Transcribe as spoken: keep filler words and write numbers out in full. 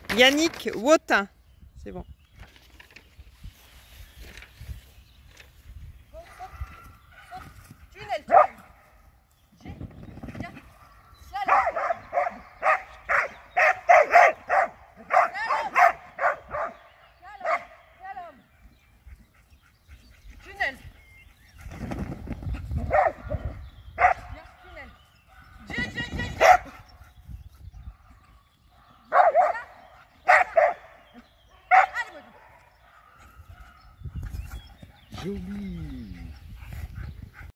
Yannick Wotin. C'est bon. Tunnel, tunnel. J'ai, viens. Slalom. Slalom. Slalom. Slalom. Tunnel. Viens, tunnel. J'ai, j'ai, j'ai, j'ai. Joli.